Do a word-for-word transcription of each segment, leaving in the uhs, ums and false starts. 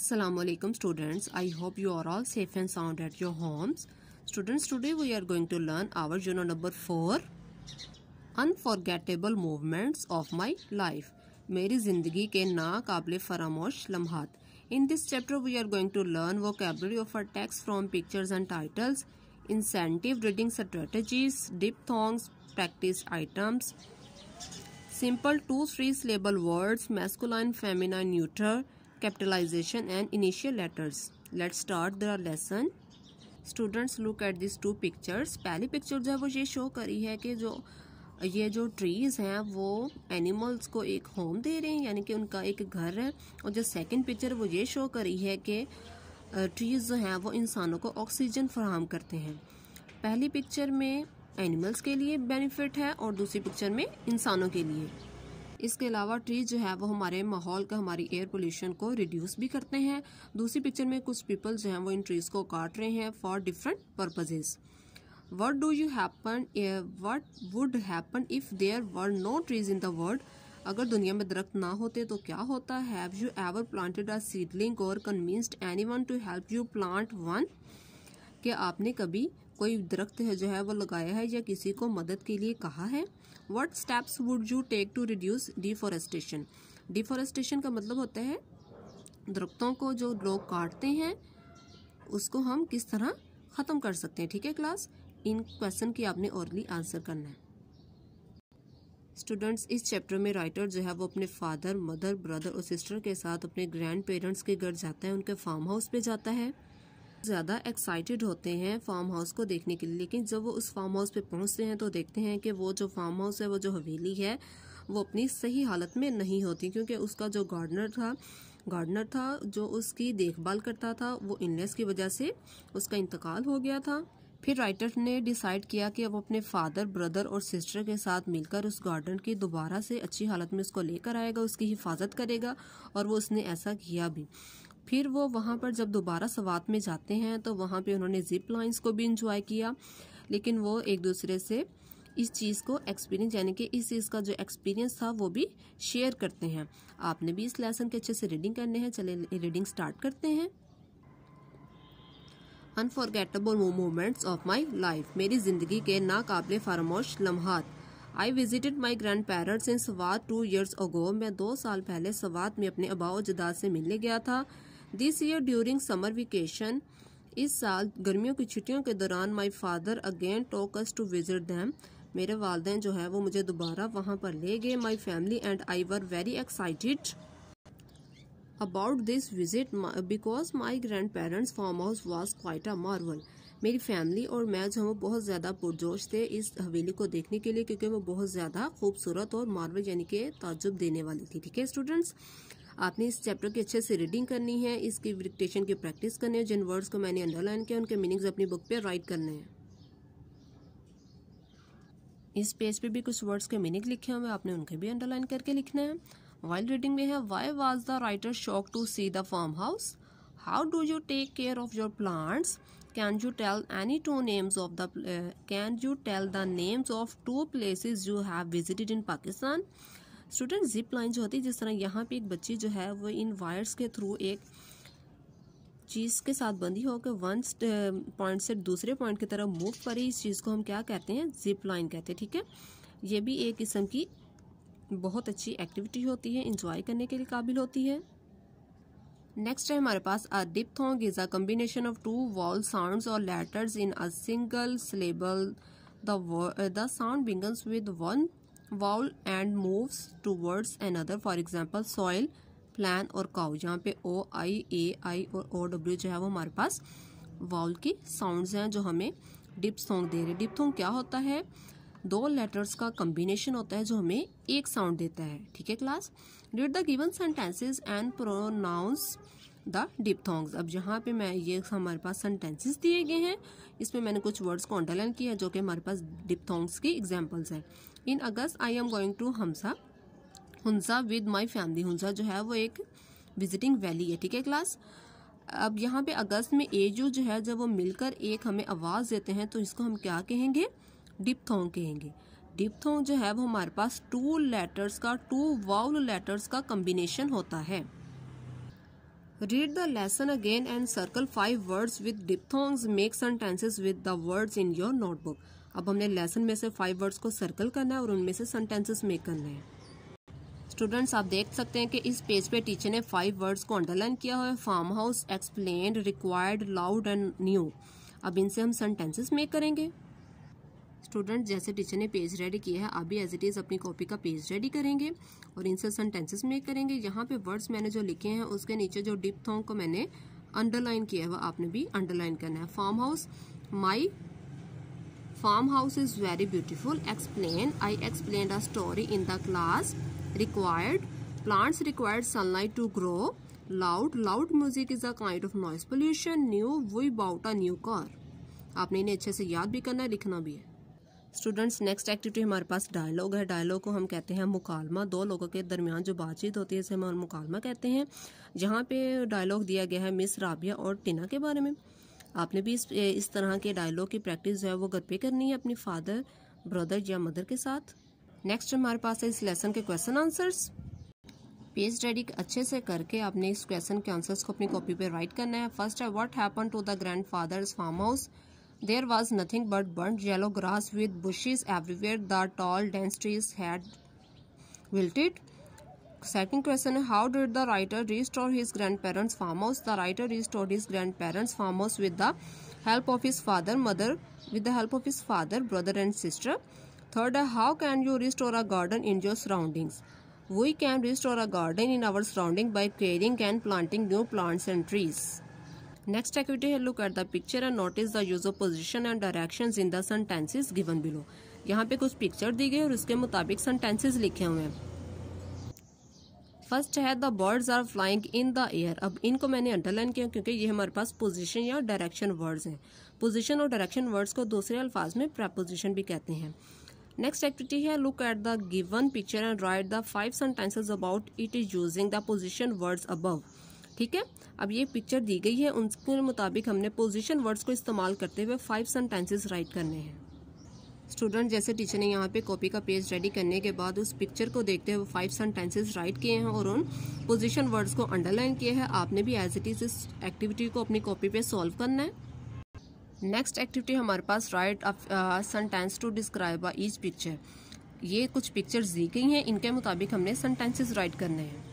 Assalamu alaikum students. I hope you are all safe and sound at your homes. Students, today we are going to learn our journal number four, Unforgettable Movements of My Life. मेरी जिंदगी के नाकाबिले फरामोश लम्हात. In this chapter we are going to learn vocabulary of our text from pictures and titles, incentive reading strategies, diphthongs, practice items, simple two three syllable words, masculine, feminine, neuter, capitalization and initial letters. Let's start the lesson. Students, look at these two pictures. पहली picture जो है वो ये show करी है कि जो ये जो ट्रीज हैं वो एनिमल्स को एक होम दे रहे हैं, यानी कि उनका एक घर है. और जो सेकंड पिक्चर वो ये शो करी है कि ट्रीज जो हैं वो इंसानों को ऑक्सीजन फराहम करते हैं. पहली पिक्चर में एनिमल्स के लिए बेनिफिट है और दूसरी पिक्चर में इंसानों के लिए. इसके अलावा ट्रीज जो है वो हमारे माहौल का, हमारी एयर पोल्यूशन को रिड्यूस भी करते हैं. दूसरी पिक्चर में कुछ पीपल जो हैं वो इन ट्रीज को काट रहे हैं for different purposes. What do you happen what would happen if there were no trees in the world. अगर दुनिया में दरख्त ना होते तो क्या होता. Have you ever planted a seedling और convinced anyone to help you plant one. क्या आपने कभी कोई दरख्त है जो है वो लगाया है या किसी को मदद के लिए कहा है. What steps would you take to reduce deforestation? Deforestation का मतलब होता है दरख्तों को जो लोग काटते हैं उसको हम किस तरह ख़त्म कर सकते हैं. ठीक है क्लास, इन क्वेश्चन की आपने ओरली आंसर करना है. स्टूडेंट्स, इस चैप्टर में राइटर जो है वो अपने फादर, मदर, ब्रदर और सिस्टर के साथ अपने ग्रैंड पेरेंट्स के घर जाता है, उनके फार्म हाउस पे जाता है. ज़्यादा एक्साइटेड होते हैं फार्म हाउस को देखने के लिए, लेकिन जब वो उस फार्म हाउस पे पहुंचते हैं तो देखते हैं कि वो जो फार्म हाउस है, वो जो हवेली है, वो अपनी सही हालत में नहीं होती, क्योंकि उसका जो गार्डनर था गार्डनर था जो उसकी देखभाल करता था, वो इलनेस की वजह से उसका इंतकाल हो गया था. फिर राइटर ने डिसाइड किया कि वो अपने फादर, ब्रदर और सिस्टर के साथ मिलकर उस गार्डन की दोबारा से अच्छी हालत में उसको लेकर आएगा, उसकी हिफाजत करेगा. और वो उसने ऐसा किया भी. फिर वो वहाँ पर जब दोबारा सवात में जाते हैं तो वहाँ पे उन्होंने जिप लाइन्स को भी इंजॉय किया, लेकिन वो एक दूसरे से इस चीज़ को एक्सपीरियंस, यानी कि इस चीज़ का जो एक्सपीरियंस था वो भी शेयर करते हैं. आपने भी इस लेसन के अच्छे से रीडिंग करने हैं. चले रीडिंग स्टार्ट करते हैं. Unforgettable moments of my life. मेरी जिंदगी के नाकाबिले फरामोश लम्हात. I visited my grand parents in Swat two years ago. मैं दो साल पहले सवात में अपने अबाओ जदाद से मिलने गया था. This year during summer vacation. इस साल गर्मियों की छुट्टियों के दौरान my father again took us to visit them. मेरे वालिदैन जो है वो मुझे दोबारा वहाँ पर ले गए. My family and I were very excited about this visit because my grand parents farm house was quite a marvel. मेरी फैमिली और मैं जो वो बहुत ज़्यादा पुरजोश थे इस हवेली को देखने के लिए, क्योंकि वो बहुत ज़्यादा खूबसूरत और मार्वल यानी कि ताज्जुब देने वाली थी. ठीक है स्टूडेंट्स, आपने इस चैप्टर की अच्छे से रीडिंग करनी है, इसकी डिक्टेशन की प्रैक्टिस करनी है. जिन वर्ड्स को मैंने अंडरलाइन किया उनके मीनिंग्स अपनी बुक पे राइट करने हैं. इस पेज पे भी कुछ वर्ड्स के मीनिंग लिखे हुए हैं, आपने उनके भी अंडरलाइन करके लिखना है. वाइल रीडिंग में है, why was the writer shocked to see the farm house. How do you take care of your plants. Can you tell any two names of the uh, Can you tell the names of two places you have visited in Pakistan? Student, zip line जो होती है, जिस तरह यहाँ पे एक बच्ची जो है वो इन वायर्स के थ्रू एक चीज़ के साथ बंधी होकर वन पॉइंट से दूसरे पॉइंट की तरफ मूव करी, इस चीज़ को हम क्या कहते हैं, जिप लाइन कहते हैं. ठीक है, ये भी एक किस्म की बहुत अच्छी एक्टिविटी होती है, इंजॉय करने के लिए काबिल होती है. नेक्स्ट है हमारे पास a diphthong is a combination of two vowel sounds और letters in a single syllable. The sound begins with one vowel and moves towards another. For example, soil, plan और cow. यहाँ पे o, i, a, i और o, w जो है वो हमारे पास vowel की साउंड्स हैं जो हमें डिप्थोंग दे रहे. डिप्थोंग क्या होता है, दो लेटर्स का कम्बिनेशन होता है जो हमें एक साउंड देता है. ठीक है class, read the given sentences and pronounce the diphthongs. अब यहाँ पे मैं ये हमारे पास सेंटेंसेस दिए गए हैं, इसमें मैंने कुछ वर्ड्स को अंडरलाइन किया है जो कि हमारे पास डिप्थोंग्स की एग्जांपल्स हैं. In August I am going to हमसा Hunza with my family. Hunza जो है वो एक विजिटिंग वैली है. ठीक है क्लास, अब यहाँ पे अगस्त में एजू जो है जब वो मिलकर एक हमें आवाज़ देते हैं तो इसको हम क्या कहेंगे, डिप्थोंग कहेंगे. डिप्थोंग जो है वो हमारे पास टू लेटर्स का, टू वाउल लेटर्स का कम्बिनेशन होता है. Read the lesson again and circle five words with diphthongs. Make sentences with the words in your notebook. अब हमने लेसन में से फाइव वर्ड्स को सर्कल करना है और उनमें से सेंटेंसेस मेक करने हैं। स्टूडेंट्स, आप देख सकते हैं कि इस पेज पे टीचर ने फाइव वर्ड्स को अंडरलाइन किया हुआ है। Farm house, explained, required, loud and new. अब इनसे हम सेंटेंसेस मेक करेंगे। स्टूडेंट, जैसे टीचर ने पेज रेडी किया है, आप भी एज इट इज अपनी कॉपी का पेज रेडी करेंगे और इनसे सेंटेंसेस मेक करेंगे। यहाँ पे वर्ड्स मैंने जो लिखे हैं उसके नीचे जो डिप्थोंग को मैंने अंडरलाइन किया है वो आपने भी अंडरलाइन करना है। Farm house, my farm house is very beautiful. Explain, I explained a story in the class. Required, plants required sunlight to grow. Loud, loud music is a kind of noise pollution. New, we bought a new car. आपने इन्हें अच्छे से याद भी करना है, लिखना भी है। स्टूडेंट्स, नेक्स्ट एक्टिविटी हमारे पास डायलॉग है। डायलॉग को हम कहते हैं मुकालमा। दो लोगों के दरमियान जो बातचीत होती है इसे हम मुकालमा कहते हैं। जहाँ पे डायलॉग दिया गया है मिस राबिया और टीना के बारे में। आपने भी इस इस तरह के डायलॉग की प्रैक्टिस जो है वो घर पे करनी है अपनी फादर, ब्रदर या मदर के साथ। नेक्स्ट हमारे पास है इस लेसन के क्वेश्चन आंसर्स। पेज रेडी अच्छे से करके आपने इस क्वेश्चन के आंसर्स को अपनी कॉपी पे राइट करना है। फर्स्ट है, what happen to the grand fathers farm house? There was nothing but burnt yellow grass with bushes everywhere. The tall, dense trees had wilted. Second question: how did the writer restore his grandparents' farm house? The writer restored his grandparents' farm house with the help of his father, mother, with the help of his father, brother, and sister. Third: how can you restore a garden in your surroundings? We can restore a garden in our surrounding by caring and planting new plants and trees. Next activity है, look at the picture and notice the use of position and directions in the sentences given below. यहाँ पे कुछ picture दी गई और उसके मुताबिक sentences लिखे हुए हैं। फर्स्ट है, the birds are flying in the air. अब इनको मैंने अंडरलाइन किया क्योंकि ये हमारे पास पोजीशन या डायरेक्शन वर्ड्स हैं। पोजीशन और डायरेक्शन वर्ड्स को दूसरे अल्फाज में प्रेपोजिशन भी कहते हैं। नेक्स्ट एक्टिविटी है, look at the given picture and write the five sentences about it is using the position words above. ठीक है, अब ये पिक्चर दी गई है, उनके मुताबिक हमने पोजीशन वर्ड्स को इस्तेमाल करते हुए फाइव सेंटेंसेस राइट करने हैं। स्टूडेंट, जैसे टीचर ने यहाँ पे कॉपी का पेज रेडी करने के बाद उस पिक्चर को देखते हुए फाइव सेंटेंसेस राइट किए हैं और उन पोजीशन वर्ड्स को अंडरलाइन किया है। आपने भी एज इट इज इस एक्टिविटी को अपनी कॉपी पे सॉल्व करना है। नेक्स्ट एक्टिविटी हमारे पास, write a sentence to describe each picture. ये कुछ पिक्चर्स दी गई हैं, इनके मुताबिक हमने सेंटेंसेस राइट करने हैं।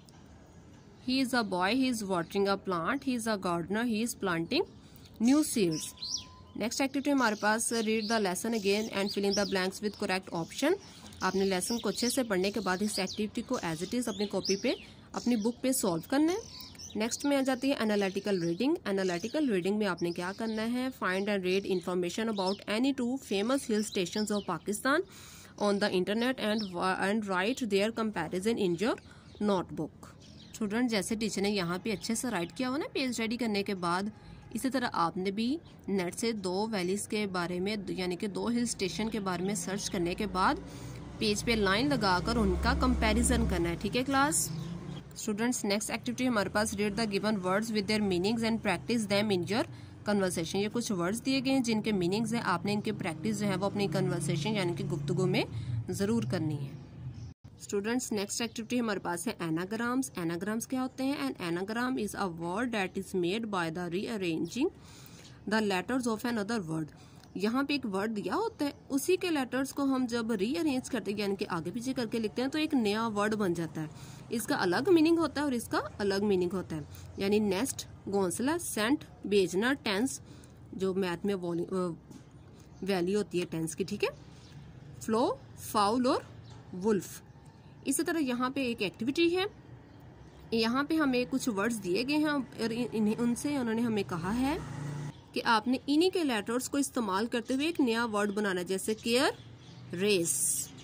He is a boy, he is watering a plant, he is a gardener, he is planting new seeds. Next activity हमारे पास, read the lesson again and fill in the blanks with correct option. आपने lesson को अच्छे से पढ़ने के बाद इस एक्टिविटी को एज इट इज अपनी कॉपी पे अपनी बुक पे सॉल्व करना है। नेक्स्ट में आ जाती है एनालिटिकल रीडिंग। एनालिटिकल रीडिंग में आपने क्या करना है, find and read information about any two famous hill stations of Pakistan on the internet and and write their comparison in your notebook. Student, जैसे टीचर ने यहाँ पे अच्छे से राइट किया हुआ ना पेज रेडी करने के बाद, इसी तरह आपने भी नेट से दो वैलीज के बारे में यानी कि दो हिल स्टेशन के बारे में सर्च करने के बाद पेज पे लाइन लगाकर उनका कंपैरिजन करना है। ठीक है क्लास? स्टूडेंट्स, नेक्स्ट एक्टिविटी हमारे पास, read the given words with their meanings and practice them in your conversation. ये कुछ वर्ड्स दिए गए हैं जिनके मीनिंग्स हैं, आपने इनकी प्रैक्टिस जो है वो अपनी कन्वर्सेशन यानी कि गुफ्तगू में जरूर करनी है। स्टूडेंट्स, नेक्स्ट एक्टिविटी हमारे पास है एनाग्राम्स। एनाग्राम्स क्या होते हैं? An anagram is a word that is made by the rearranging the letters of another word. यहाँ पे एक वर्ड दिया होता है, उसी के लेटर्स को हम जब रीअरेंज करते हैं यानी कि आगे पीछे करके लिखते हैं तो एक नया वर्ड बन जाता है। इसका अलग मीनिंग होता है और इसका अलग मीनिंग होता है। यानी नेस्ट, घोंसला, सेंट, बेचना, टेंस जो मैथ में वैल्यू होती है टेंस की। ठीक है, फ्लो, फाउल और वुल्फ। इसी तरह यहाँ पे एक एक्टिविटी है, यहाँ पे हमें कुछ वर्ड्स दिए गए हैं और इन्हें उनसे उन्होंने हमें कहा है कि आपने इन्हीं के लेटर्स को इस्तेमाल करते हुए एक नया वर्ड बनाना है, जैसे केयर, रेस।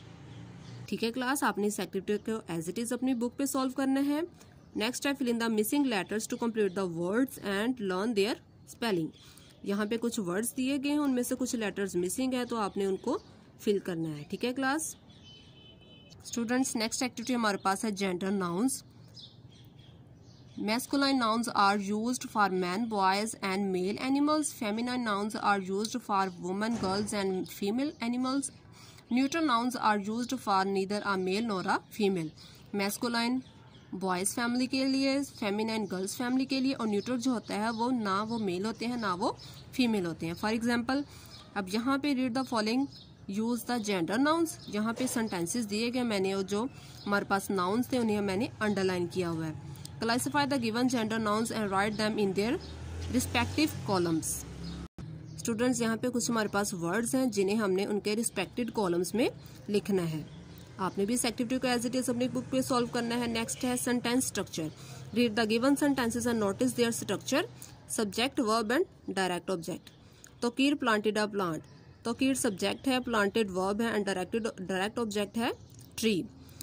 ठीक है क्लास, आपने इस एक्टिविटी को एज इट इज अपनी बुक पे सॉल्व करना है। नेक्स्ट है, fill in the missing letters to complete the words and learn their spelling. यहाँ पे कुछ वर्ड्स दिए गए हैं, उनमें से कुछ लेटर्स मिसिंग है तो आपने उनको फिल करना है। ठीक है क्लास? स्टूडेंट्स, नेक्स्ट एक्टिविटी हमारे पास है gender nouns. Masculine nouns are used for men, boys and male animals. Feminine nouns are used for women, girls and female animals. Neutral nouns are used for neither a male nor a female. Masculine boys family के लिए, feminine girls family के लिए, और neutral जो होता है वो ना वो मेल होते हैं ना वो फीमेल होते हैं। फॉर एग्जांपल अब यहाँ पे read the following, use the gender nouns, यहाँ पे सेंटेंसेस दिए गए, मैंने जो हमारे पास नाउन्स थे उन्हें मैंने अंडरलाइन किया हुआ है। Classify the given gender nouns and write them in their respective columns. Students यहाँ पे कुछ हमारे पास वर्ड्स हैं जिन्हें हमने उनके रिस्पेक्टेड कॉलम्स में लिखना है। आपने भी इस एक्टिविटी को एज इट इज अपनी बुक पे सॉल्व करना है। नेक्स्ट है sentence structure. Read the given sentences and notice their structure, subject, verb and direct object. Tauqeer planted a plant, Tauqeer subject है, प्लांटेड वर्ब है एंड डायरेक्टेड डायरेक्ट ऑब्जेक्ट है tree.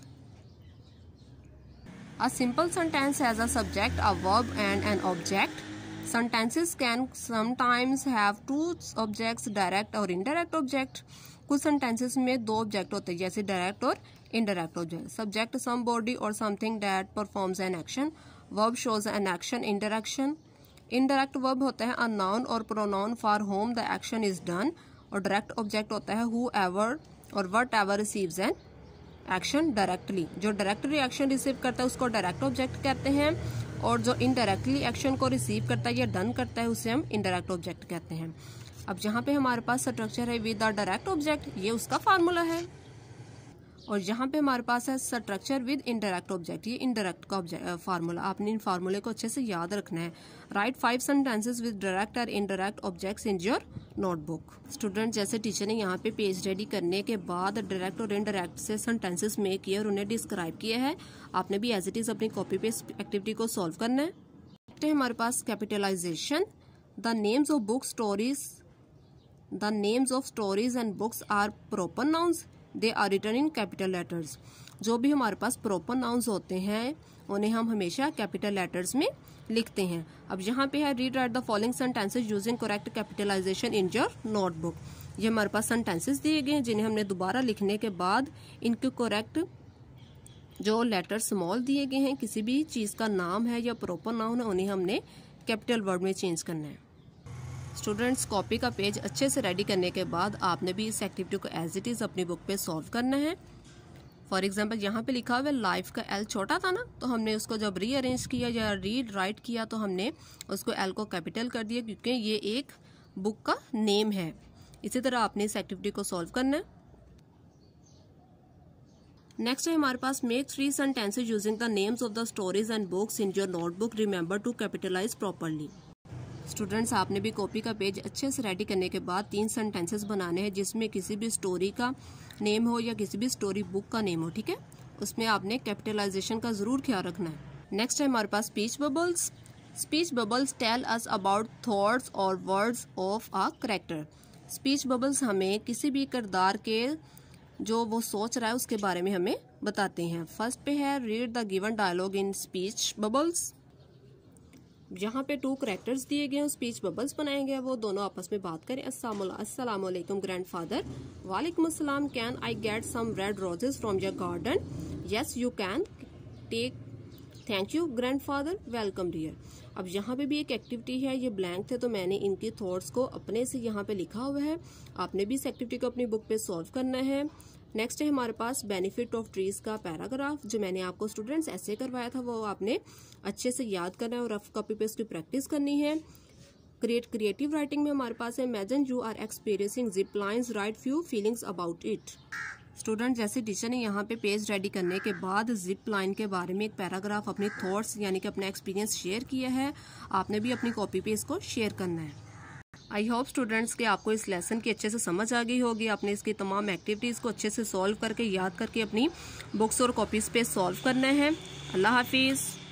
A simple sentence has a subject, a verb and an object. Sentences can sometimes have two objects, direct और indirect object. कुछ sentences में दो object होते हैं जैसे direct और indirect object. Subject somebody or something that performs an action. Verb shows an action, interaction. Indirect verb होता है a noun or pronoun for whom the action is done. और direct object होता है whoever और whatever receives an action directly. जो direct reaction receive करता है उसको डायरेक्ट ऑब्जेक्ट कहते हैं, और जो इनडायरेक्टली एक्शन को रिसीव करता है या डन करता है उसे हम इनडायरेक्ट ऑब्जेक्ट कहते हैं। अब जहाँ पे हमारे पास स्ट्रक्चर है विद द डायरेक्ट ऑब्जेक्ट, ये उसका फार्मूला है, और जहाँ पे हमारे पास है स्ट्रक्चर विद इनडायरेक्ट ऑब्जेक्ट, ये इनडायरेक्ट का फार्मूला। आपने इन फार्मूले को अच्छे से याद रखना है। Write five sentences with direct और indirect objects in your notebook. Student जैसे टीचर ने यहाँ पे पेज रेडी करने के बाद डायरेक्ट और इनडायरेक्ट से सेंटेंसेस मेक किए और उन्हें डिस्क्राइब किया है, आपने भी एज इट इज अपनी कॉपी पे एक्टिविटी को सॉल्व करना है। है हमारे पास capitalization. The names of book stories the names of stories and books are proper nouns, they are written in capital letters. जो भी हमारे पास प्रॉपर नाउन्स होते हैं उन्हें हम हमेशा कैपिटल लेटर्स में लिखते हैं। अब यहाँ पे है read write the following sentences using correct capitalization in your notebook. ये हमारे पास सेंटेंसेस दिए गए हैं जिन्हें हमने दोबारा लिखने के बाद इनके करेक्ट जो लेटर स्मॉल दिए गए हैं, किसी भी चीज़ का नाम है या प्रॉपर नाउन है, उन्हें हमने कैपिटल वर्ड में चेंज करना है। स्टूडेंट्स कॉपी का पेज अच्छे से रेडी करने के बाद आपने भी इस एक्टिविटी को एज इट इज अपनी बुक पे सॉल्व करना है। फॉर एग्जाम्पल यहाँ पे लिखा हुआ है लाइफ का एल छोटा था ना, तो हमने उसको जब रीअरेंज किया या रीड राइट किया तो हमने उसको एल को कैपिटल कर दिया क्योंकि ये एक बुक का नेम है। इसी तरह आपने इस एक्टिविटी को सॉल्व करना है। नेक्स्ट है हमारे पास make three sentences using the names of the stories and books in your notebook, remember to capitalize properly. Students आपने भी कॉपी का पेज अच्छे से रेडी करने के बाद तीन सेंटेंसेस बनाने हैं जिसमें किसी भी स्टोरी का नेम हो या किसी भी स्टोरी बुक का नेम हो, ठीक है। उसमें आपने कैपिटलाइजेशन का जरूर ख्याल रखना है। नेक्स्ट है हमारे पास speech bubbles. Speech bubbles tell us about thoughts और words of a character. Speech bubbles हमें किसी भी किरदार के जो वो सोच रहा है उसके बारे में हमें बताते हैं। फर्स्ट पे है read the given dialogue in speech bubbles. यहाँ पे टू कैरेक्टर्स दिए गए हैं, स्पीच बबल्स बनाए गए, वो दोनों आपस में बात करें। अस्सलाम वालेकुम ग्रैंडफादर। वालेकुम अस्सलाम। Can I get some red roses from your garden? Yes you can take. Thank you grandfather. Welcome dear. अब यहाँ पे भी एक एक्टिविटी है, ये ब्लैंक थे तो मैंने इनकी थॉट्स को अपने से यहाँ पे लिखा हुआ है। आपने भी इस एक्टिविटी को अपनी बुक पे सॉल्व करना है। नेक्स्ट है हमारे पास बेनिफिट ऑफ ट्रीज का पैराग्राफ, जो मैंने आपको स्टूडेंट्स ऐसे करवाया था, वो आपने अच्छे से याद करना है और रफ कॉपी पे उसकी प्रैक्टिस करनी है। क्रिएट क्रिएटिव राइटिंग में हमारे पास है imagine you are experiencing zip lines, write few feelings about it. Student जैसे टीचर ने यहाँ पे पेज रेडी करने के बाद जिप लाइन के बारे में एक पैराग्राफ अपनी थॉट्स यानी कि अपना एक्सपीरियंस शेयर किया है, आपने भी अपनी कॉपी पे इसको शेयर करना है। आई होप स्टूडेंट्स के आपको इस लेसन की अच्छे से समझ आ गई होगी। आपने इसकी तमाम एक्टिविटीज़ को अच्छे से सॉल्व करके याद करके अपनी बुक्स और कॉपीज़ पे सॉल्व करना है। अल्लाह हाफिज़।